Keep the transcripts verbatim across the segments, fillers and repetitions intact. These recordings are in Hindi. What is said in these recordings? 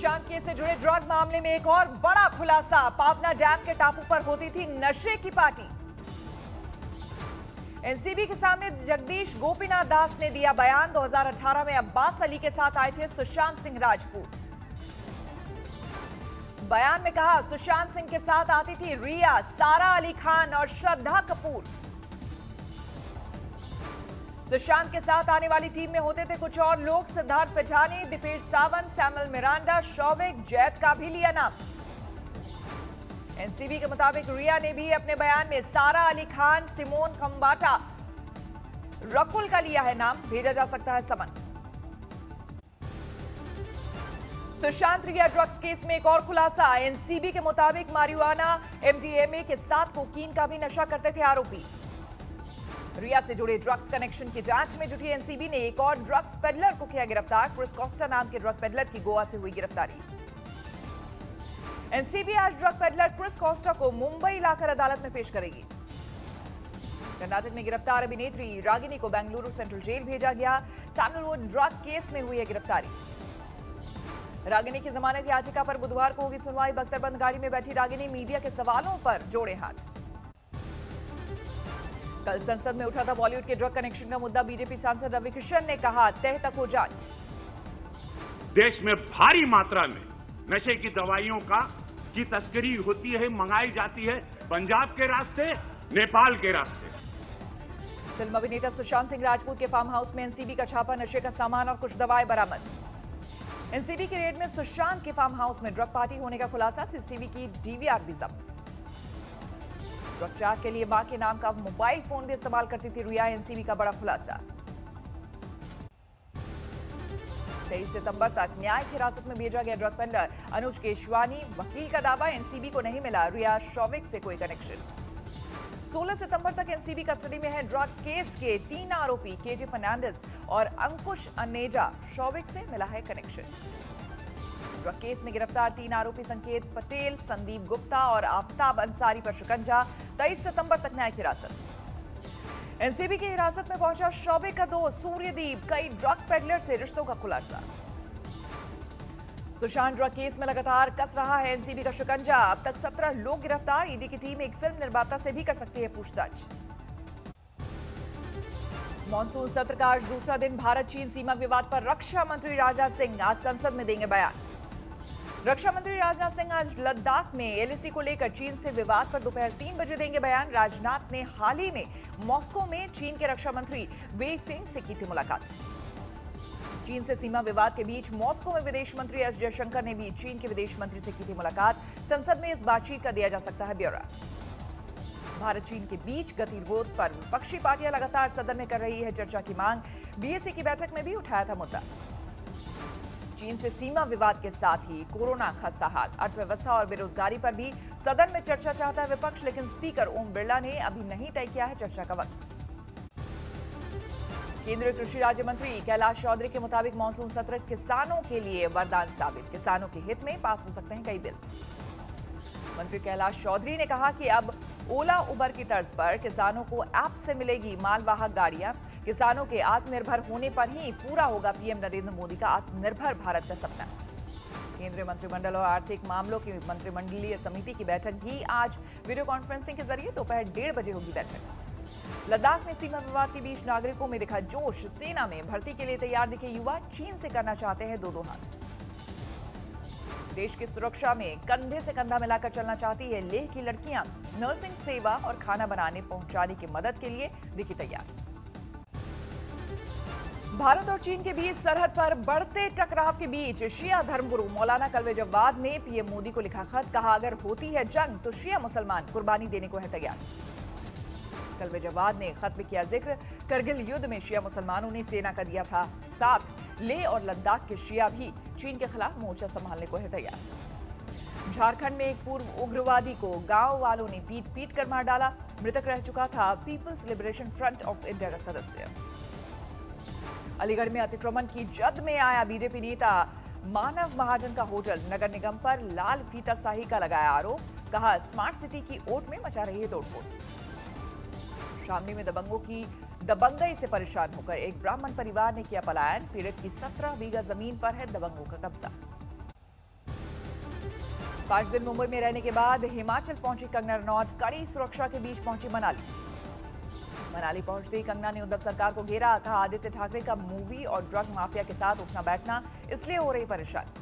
सुशांत केस से जुड़े ड्रग मामले में एक और बड़ा खुलासा। पावना डैम के टापू पर होती थी नशे की पार्टी। एनसीबी के सामने जगदीश गोपीनाथ दास ने दिया बयान। दो हज़ार अठारह में अब्बास अली के साथ आए थे सुशांत सिंह राजपूत। बयान में कहा, सुशांत सिंह के साथ आती थी रिया, सारा अली खान और श्रद्धा कपूर। सुशांत के साथ आने वाली टीम में होते थे कुछ और लोग। सिद्धार्थ पिठानी, दीपेश सावंत, सैमुअल मिरांडा, शौविक जैद का भी लिया नाम। एनसीबी के मुताबिक रिया ने भी अपने बयान में सारा अली खान, सिमोन खंबाटा, रकुल का लिया है नाम। भेजा जा सकता है summon. Sushant Rhea drugs case में एक और खुलासा। एनसीबी के मुताबिक मारिजुआना, एमडीएमए के साथ कोकीन का भी नशा करते थे आरोपी। रिया से जुड़े ड्रग्स कनेक्शन की जांच में जुटी एनसीबी ने एक और ड्रग्स पेडलर को किया गिरफ्तार। क्रिस कोस्टा नाम के ड्रग पेडलर की गोवा से हुई गिरफ्तारी। एनसीबी आज ड्रग पेडलर क्रिस कोस्टा को मुंबई लाकर अदालत में पेश करेगी। कर्नाटक में गिरफ्तार अभिनेत्री रागिनी को बेंगलुरु सेंट्रल जेल भेजा गया। सैंडलवुड ड्रग केस में हुई है गिरफ्तारी। रागिनी की जमानत याचिका पर बुधवार को होगी सुनवाई। बख्तरबंद गाड़ी में बैठी रागिनी मीडिया के सवालों पर जोड़े हाथ। कल संसद में उठा था बॉलीवुड के ड्रग कनेक्शन का मुद्दा। बीजेपी सांसद रविकिशन ने कहा, तह तक हो जांच। देश में भारी मात्रा में नशे की दवाइयों का की तस्करी होती है, मंगाई जाती है पंजाब के रास्ते, नेपाल के रास्ते। फिल्म अभिनेता सुशांत सिंह राजपूत के फार्म हाउस में एनसीबी का छापा। नशे का सामान और कुछ दवाएं बरामद। एनसीबी की रेड में सुशांत के फार्म हाउस में ड्रग पार्टी होने का खुलासा। सीसीटीवी की डीवीआर भी जब्त। ड्रग चार्ज के लिए मां के नाम का मोबाइल फोन भी इस्तेमाल करती थी रिया। एनसीबी का बड़ा खुलासा। तेईस सितंबर तक न्यायिक हिरासत में भेजा गया ड्रग पेडलर अनुज केशवानी। वकील का दावा, एनसीबी को नहीं मिला रिया शौविक से कोई कनेक्शन। सोलह सितंबर तक एनसीबी कस्टडी में है ड्रग केस के तीन आरोपी केजे फर्नांडिस और अंकुश अनेजा। शौविक से मिला है कनेक्शन। ड्रग केस में गिरफ्तार तीन आरोपी संकेत पटेल, संदीप गुप्ता और आफ्ताब अंसारी पर शिकंजा। तेईस सितंबर तक न्यायिक हिरासत। एनसीबी की हिरासत में पहुंचा शौविक का दोस्त सूर्यदीप। कई ड्रग पेडलर से रिश्तों का खुलासा। सुशांत ड्रग केस में लगातार कस रहा है एनसीबी का शिकंजा। अब तक सत्रह लोग गिरफ्तार। ईडी की टीम एक फिल्म निर्माता से भी कर सकती है पूछताछ। मॉनसून सत्र का आज दूसरा दिन। भारत चीन सीमा विवाद पर रक्षा मंत्री राजनाथ सिंह आज संसद में देंगे बयान। रक्षा मंत्री राजनाथ सिंह आज लद्दाख में एलएसी को लेकर चीन से विवाद पर दोपहर तीन बजे देंगे बयान। राजनाथ ने हाल ही में मॉस्को में चीन के रक्षा मंत्री वे फेंग से की थी मुलाकात। चीन से सीमा विवाद के बीच मॉस्को में विदेश मंत्री एस जयशंकर ने भी चीन के विदेश मंत्री से की थी मुलाकात। संसद में इस बातचीत का दिया जा सकता है ब्यौरा। भारत चीन के बीच गतिरोध पर विपक्षी पार्टियां लगातार सदन में कर रही है चर्चा की मांग। बीएससी की बैठक में भी उठाया था मुद्दा। चीन से सीमा विवाद के साथ ही कोरोना खस्ता हाल, अर्थव्यवस्था और बेरोजगारी पर भी सदन में चर्चा चाहता है विपक्ष। लेकिन स्पीकर ओम बिरला ने अभी नहीं तय किया है चर्चा का वक्त। केंद्रीय कृषि राज्य मंत्री कैलाश चौधरी के मुताबिक मॉनसून सत्र किसानों के लिए वरदान साबित। किसानों के हित में पास हो सकते हैं कई बिल। मंत्री कैलाश चौधरी ने कहा कि अब ओला उबर की तर्ज पर किसानों को ऐप से मिलेगी मालवाहक गाड़ियां। किसानों के आत्मनिर्भर होने पर ही पूरा होगा पीएम नरेंद्र मोदी का आत्मनिर्भर भारत का सपना। केंद्रीय मंत्रिमंडल और आर्थिक मामलों की मंत्रिमंडलीय समिति की बैठक भी आज वीडियो कॉन्फ्रेंसिंग के जरिए दोपहर डेढ़ बजे होगी बैठक। लद्दाख में सीमा विवाद के बीच नागरिकों में दिखा जोश। सेना में भर्ती के लिए तैयार दिखे युवा चीन से करना चाहते हैं दो दो हाथ। देश की सुरक्षा में कंधे से कंधा मिलाकर चलना चाहती है लेह की लड़कियां। नर्सिंग सेवा और खाना बनाने पहुंचाने की मदद के लिए दिखी तैयार। भारत और चीन के बीच सरहद पर बढ़ते टकराव के बीच शिया धर्मगुरु मौलाना कल्वे जव्वाद ने पीएम मोदी को लिखा खत। कहा, अगर होती है जंग तो शिया मुसलमान कुर्बानी देने को है तैयार। कल्वे जव्वाद ने खत में किया जिक्र, करगिल युद्ध में शिया मुसलमानों ने सेना का दिया था साथ। लेह और लद्दाख के शिया भी चीन के खिलाफ मोर्चा संभालने को है तैयार। झारखंड में एक पूर्व उग्रवादी को गांव वालों ने पीट पीट कर मार डाला। मृतक रह चुका था people's liberation front of India का सदस्य। अलीगढ़ में अतिक्रमण की जद में आया बीजेपी नेता मानव महाजन का होटल। नगर निगम पर लाल फीता शाही का लगाया आरोप। कहा, स्मार्ट सिटी की ओट में मचा रही है तोड़फोड़। शामली में दबंगों की दबंगई से परेशान होकर एक ब्राह्मण परिवार ने किया पलायन। पीड़ित की सत्रह बीघा जमीन पर है दबंगों का कब्जा। पांच दिन मुंबई में रहने के बाद हिमाचल पहुंची कंगना रनौत, कड़ी सुरक्षा के बीच पहुंची मनाली। मनाली पहुंचते ही कंगना ने उद्धव सरकार को घेरा, कहा आदित्य ठाकरे का मूवी और ड्रग माफिया के साथ उठना बैठना इसलिए हो रही परेशानी।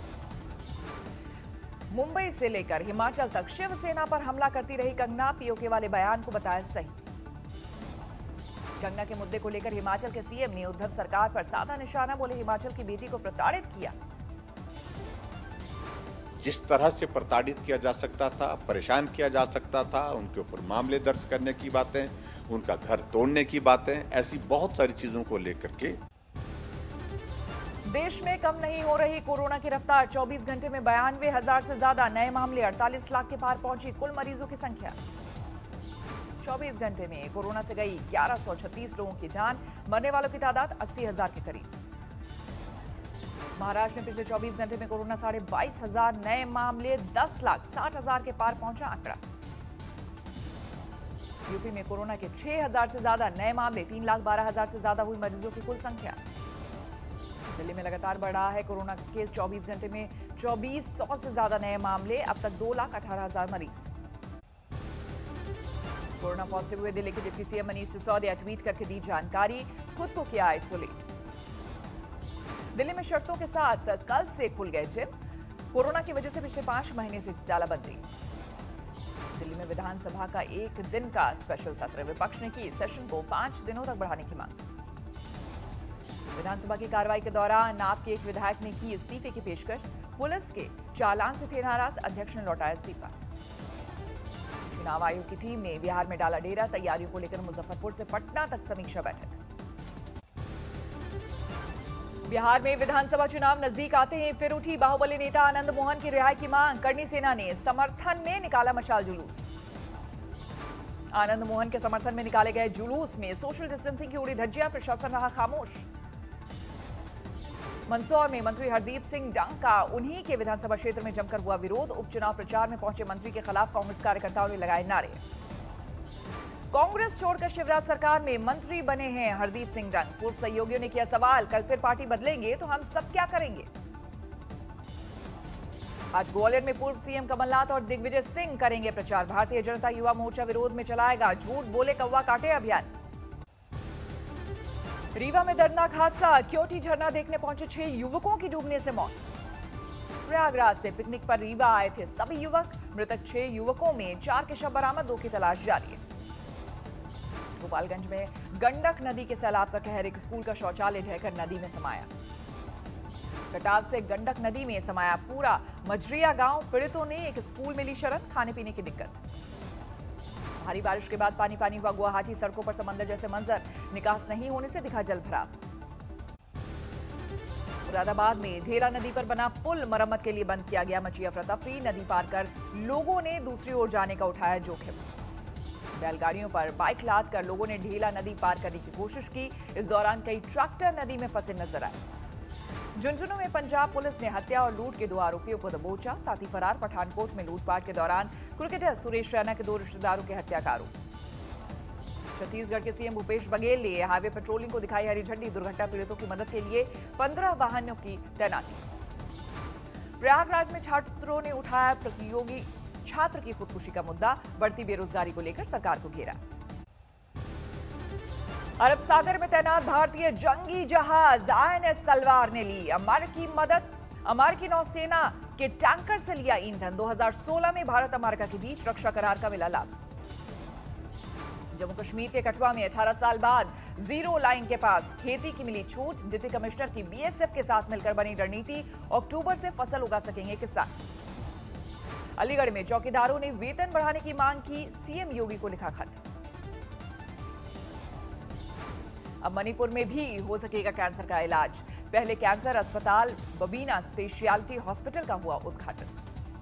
मुंबई से लेकर हिमाचल तक शिवसेना पर हमला करती रही कंगना, पीओके वाले बयान को बताया सही। कंगना के मुद्दे को लेकर हिमाचल के सीएम ने उद्धव सरकार पर साधा निशाना, बोले हिमाचल की बेटी को प्रताड़ित किया। जिस तरह से प्रताड़ित किया जा सकता था, परेशान किया जा सकता था, उनके ऊपर मामले दर्ज करने की बातें, उनका घर तोड़ने की बातें, ऐसी बहुत सारी चीजों को लेकर के। देश में कम नहीं हो रही कोरोना की रफ्तार, चौबीस घंटे में बयानवे हजार से ज्यादा नए मामले, अड़तालीस लाख के पार पहुंची कुल मरीजों की संख्या। चौबीस घंटे में कोरोना से गई ग्यारह सौ छत्तीस लोगों की जान, मरने वालों की तादाद अस्सी हजार के करीब। महाराष्ट्र में पिछले चौबीस घंटे में कोरोना साढ़े बाईस हजार नए मामले, दस लाख साठ हजार के पार पहुंचा आंकड़ा। यूपी में कोरोना के छह हजार से ज्यादा नए मामले, तीन लाख बारह हजार से ज्यादा हुई मरीजों की कुल संख्या। दिल्ली में लगातार बढ़ रहा है कोरोना का केस, चौबीस घंटे में चौबीस सौ से ज्यादा नए मामले, अब तक दो लाख अठारह हजार मरीज। कोरोना पॉजिटिव हुए दिल्ली के deputy CM Manish Sisodia tweet करके दी जानकारी, खुद को किया आइसोलेट। दिल्ली में शर्तों के साथ कल से खुल गए जिम, कोरोना की वजह से पिछले पांच महीने से तालाबंदी। दिल्ली में विधानसभा का एक दिन का स्पेशल सत्र, विपक्ष ने की सेशन को पांच दिनों तक बढ़ाने की मांग। विधानसभा की कार्रवाई के दौरान आप के एक विधायक ने की इस्तीफे की पेशकश, पुलिस के चालान से थे नाराज, अध्यक्ष ने लौटाया इस्तीफा। चुनाव आयोग की टीम ने बिहार में डाला डेरा, तैयारियों को लेकर मुजफ्फरपुर से पटना तक समीक्षा बैठक। बिहार में विधानसभा चुनाव नजदीक आते ही फिर उठी बाहुबली नेता आनंद मोहन की रिहाई की मांग, करनी सेना ने समर्थन में निकाला मशाल जुलूस। आनंद मोहन के समर्थन में निकाले गए जुलूस में सोशल डिस्टेंसिंग की उड़ी धज्जियां, प्रशासन रहा खामोश। मंदसौर में मंत्री हरदीप सिंह डंग का उन्हीं के विधानसभा क्षेत्र में जमकर हुआ विरोध, उपचुनाव प्रचार में पहुंचे मंत्री के खिलाफ कांग्रेस कार्यकर्ताओं ने लगाए नारे। कांग्रेस छोड़कर शिवराज सरकार में मंत्री बने हैं हरदीप सिंह डंग, पूर्व सहयोगियों ने किया सवाल, कल फिर पार्टी बदलेंगे तो हम सब क्या करेंगे। आज ग्वालियर में पूर्व सीएम कमलनाथ और दिग्विजय सिंह करेंगे प्रचार, भारतीय जनता युवा मोर्चा विरोध में चलाएगा झूठ बोले कौवा काटे अभियान। रीवा में दर्दनाक हादसा, क्योटी झरना देखने पहुंचे छह युवकों की डूबने से मौत। प्रयागराज से पिकनिक पर रीवा आए थे सभी युवक, मृतक छह युवकों में चार के शव बरामद, दो की तलाश जारी है। गोपालगंज में गंडक नदी के सैलाब का कहर, एक स्कूल का शौचालय ढहकर नदी में समाया। कटाव से गंडक नदी में समाया पूरा मजरिया गांव, पीड़ितों ने एक स्कूल में ली शरण, खाने पीने की दिक्कत। भारी बारिश के बाद पानी पानी हुआ गुवाहाटी, सड़कों पर समंदर जैसे मंजर, निकास नहीं होने से दिखा जल भराव। मुरादाबाद में ढेला नदी पर बना पुल मरम्मत के लिए बंद किया गया, मची अफरा तफरी, नदी पार कर लोगों ने दूसरी ओर जाने का उठाया जोखिम। बैलगाड़ियों पर बाइक लाद कर लोगों ने ढेला नदी पार करने की कोशिश की, इस दौरान कई ट्रैक्टर नदी में फंसे नजर आए। झुंझुनू में पंजाब पुलिस ने हत्या और लूट के दो आरोपियों को दबोचा, साथ ही फरार पठानकोट में लूटपाट के दौरान क्रिकेटर सुरेश रैना के दो रिश्तेदारों के हत्या का आरोप। छत्तीसगढ़ के सीएम भूपेश बघेल ने हाईवे पेट्रोलिंग को दिखाई हरी झंडी, दुर्घटना पीड़ितों की मदद के लिए पंद्रह वाहनों की तैनाती। प्रयागराज में छात्रों ने उठाया प्रतियोगी छात्र की खुदकुशी का मुद्दा, बढ़ती बेरोजगारी को लेकर सरकार को घेरा। अरब सागर में तैनात भारतीय जंगी जहाज आईएनएस तलवार ने ली अमेरिकी मदद, अमेरिकी नौसेना के टैंकर से लिया ईंधन। दो हज़ार सोलह में भारत अमेरिका के बीच रक्षा करार का मिला लाभ। जम्मू कश्मीर के कठुआ में अठारह साल बाद जीरो लाइन के पास खेती की मिली छूट, डिप्टी कमिश्नर की बीएसएफ के साथ मिलकर बनी रणनीति, अक्टूबर से फसल उगा सकेंगे किसान। अलीगढ़ में चौकीदारों ने वेतन बढ़ाने की मांग की, सीएम योगी को लिखा खत। अब मणिपुर में भी हो सकेगा कैंसर का इलाज, पहले कैंसर अस्पताल बबीना स्पेशियलिटी हॉस्पिटल का हुआ उद्घाटन।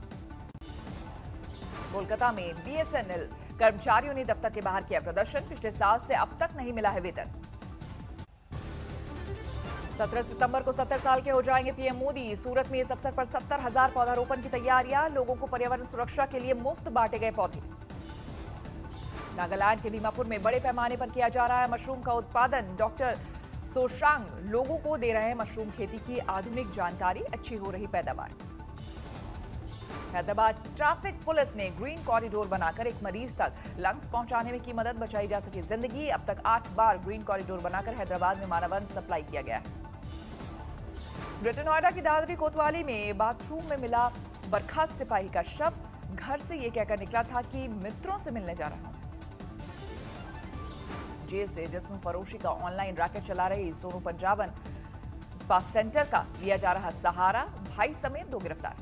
कोलकाता में बीएसएनएल कर्मचारियों ने दफ्तर के बाहर किया प्रदर्शन, पिछले साल से अब तक नहीं मिला है वेतन। सत्रह सितंबर को सत्तर साल के हो जाएंगे पीएम मोदी, सूरत में इस अवसर पर सत्तर हजार पौधारोपण की तैयारियां, लोगों को पर्यावरण सुरक्षा के लिए मुफ्त बांटे गए पौधे। नागालैंड के दीमापुर में बड़े पैमाने पर किया जा रहा है मशरूम का उत्पादन, डॉक्टर सोशांग लोगों को दे रहे हैं मशरूम खेती की आधुनिक जानकारी, अच्छी हो रही पैदावार। हैदराबाद ट्रैफिक पुलिस ने ग्रीन कॉरिडोर बनाकर एक मरीज तक लंग्स पहुंचाने में की मदद, बचाई जा सकी जिंदगी। अब तक आठ बार ग्रीन कॉरिडोर बनाकर हैदराबाद में मानवान सप्लाई किया गया है। ग्रेटर नोएडा की दादरी कोतवाली में बाथरूम में मिला बर्खास्त सिपाही का शव। घर से यह कहकर निकला था कि मित्रों से मिलने जा रहा हूं। जेल से जिस्म फरोशी का ऑनलाइन रैकेट चला रही सोनू पंजाबन स्पा सेंटर का लिया जा रहा सहारा, भाई समेत दो गिरफ्तार।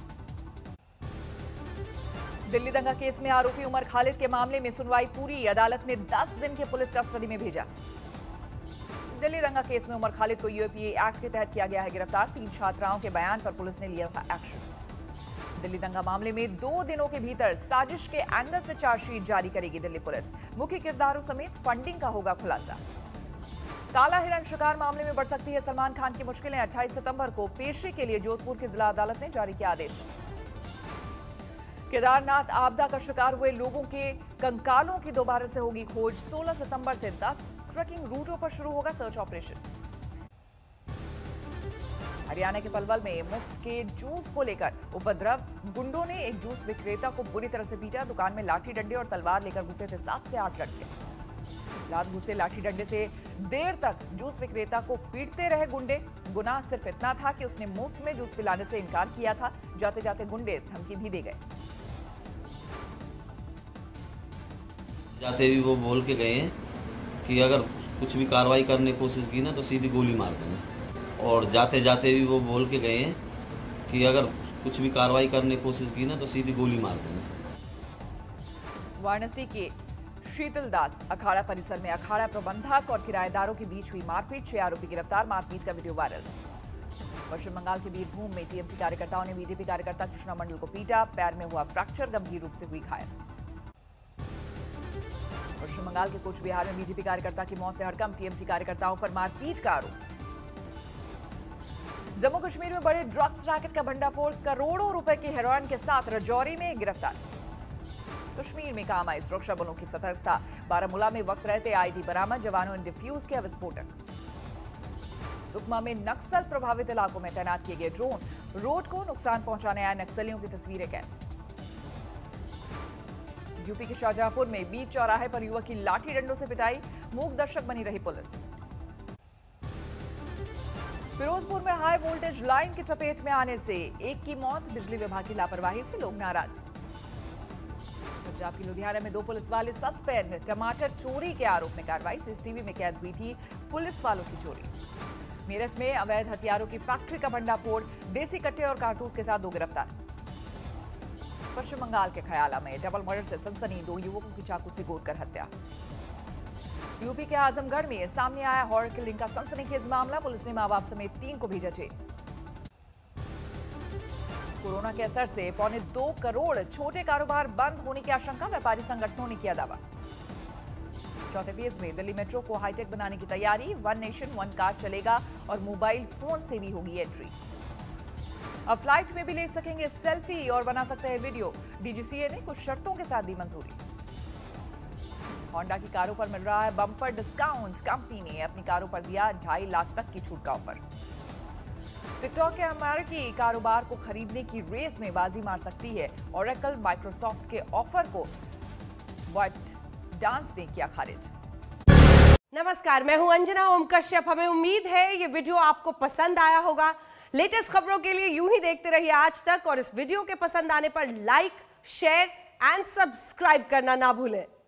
दिल्ली दंगा केस में आरोपी उमर खालिद के मामले में सुनवाई पूरी, अदालत ने दस दिन के पुलिस कस्टडी में भेजा। दिल्ली दंगा केस में उमर खालिद को यूएपीए एक्ट के तहत किया गया है गिरफ्तार। तीन छात्राओं के बयान पर पुलिस ने लिया था एक्शन। दिल्ली दंगा मामले में दो दिनों के भीतर साजिश के एंगल से चार्जशीट जारी करेगी दिल्ली पुलिस। मुख्य किरदारों समेत फंडिंग का होगा खुलासा। काला हिरण शिकार मामले में बढ़ सकती है सलमान खान की मुश्किलें। अट्ठाईस सितंबर को पेशी के लिए जोधपुर की जिला अदालत ने जारी किया आदेश। केदारनाथ आपदा का शिकार हुए लोगों के कंकालों की दोबारा से होगी खोज। सोलह सितंबर से दस ट्रैकिंग रूटों पर शुरू होगा सर्च ऑपरेशन। हरियाणा के पलवल में मुफ्त के जूस को लेकर उपद्रव। गुंडों ने एक जूस विक्रेता को बुरी तरह से पीटा। दुकान में लाठी डंडे और तलवार लेकर घुसे थे सात से आठ लड़के। रात घुसे लाठी डंडे से देर तक जूस विक्रेता को पीटते रहे गुंडे। गुनाह सिर्फ इतना था कि उसने मुफ्त में जूस पिलाने से इनकार किया था। जाते जाते गुंडे धमकी भी दे गए। जाते भी वो बोल के गए कि अगर कुछ भी कार्रवाई करने की कोशिश की ना तो सीधी गोली मार देंगे। और जाते जाते भी वो बोल के गए कि अगर कुछ भी कार्रवाई करने की कोशिश की ना तो सीधी गोली मार देंगे। वाराणसी के शीतल दास अखाड़ा परिसर में अखाड़ा प्रबंधक और किराएदारों के बीच हुई मारपीट। छह आरोपी गिरफ्तार। मारपीट का वीडियो वायरल। पश्चिम बंगाल के बीरभूम में टीएमसी कार्यकर्ताओं ने बीजेपी कार्यकर्ता कृष्णा मंडल को पीटा। पैर में हुआ फ्रैक्चर, गंभीर रूप से हुई घायल। पश्चिम बंगाल के कूच बिहार में बीजेपी कार्यकर्ता की मौत से हड़कंप। टीएमसी कार्यकर्ताओं पर मारपीट का आरोप। जम्मू कश्मीर में बड़े ड्रग्स रैकेट का भंडाफोड़। करोड़ों रुपए की हेरोइन के साथ राजौरी में गिरफ्तार। कश्मीर में काम आई सुरक्षा बलों की सतर्कता। बारामूला में वक्त रहते आईडी बरामद। जवानों ने डिफ्यूज किया विस्फोटक। सुकमा में नक्सल प्रभावित इलाकों में तैनात किए गए ड्रोन। रोड को नुकसान पहुंचाने आए नक्सलियों की तस्वीरें कैद। यूपी के शाहजहांपुर में बीच चौराहे पर युवक की लाठी डंडों से पिटाई। मूक दर्शक बनी रही पुलिस। फिरोजपुर में हाई वोल्टेज लाइन की चपेट में आने से एक की मौत। बिजली विभाग की लापरवाही से लोग नाराज। पंजाब की लुधियाना में दो पुलिस वाले सस्पेंड। टमाटर चोरी के आरोप में कार्रवाई। सीसीटीवी में कैद हुई थी पुलिस वालों की चोरी। मेरठ में अवैध हथियारों की फैक्ट्री का भंडाफोड़। देसी कट्टे और कारतूस के साथ दो गिरफ्तार। पश्चिम बंगाल के खयाला में डबल मर्डर से सनसनी। दो युवकों की चाकू से गोदकर हत्या। यूपी के आजमगढ़ में सामने आया हॉरर किलिंग का सनसनीखेज मामला। पुलिस ने मां बाप समेत तीन को भेजा जेल। कोरोना के असर से पौने दो करोड़ छोटे कारोबार बंद होने की आशंका। व्यापारी संगठनों ने किया दावा। चौथे फेज में दिल्ली मेट्रो को हाईटेक बनाने की तैयारी। वन नेशन वन कार्ड चलेगा और मोबाइल फोन से भी होगी एंट्री। अब फ्लाइट में भी ले सकेंगे सेल्फी और बना सकते हैं वीडियो। डीजीसीए ने कुछ शर्तों के साथ दी मंजूरी। होंडा की कारों पर मिल रहा है बम्पर डिस्काउंट। कंपनी ने अपनी कारों पर दिया ढाई लाख तक की छूट का ऑफर। टिकटॉक के अमेरिकी कारोबार को खरीदने की रेस में बाजी मार सकती है। ओरेकल माइक्रोसॉफ्ट के ऑफर को बट डांस ने किया खारिज। नमस्कार, मैं हूं अंजना ओम कश्यप। हमें उम्मीद है ये वीडियो आपको पसंद आया होगा। लेटेस्ट खबरों के लिए यूं ही देखते रहिए आज तक और इस वीडियो के पसंद आने पर लाइक, शेयर एंड सब्सक्राइब करना ना भूलें।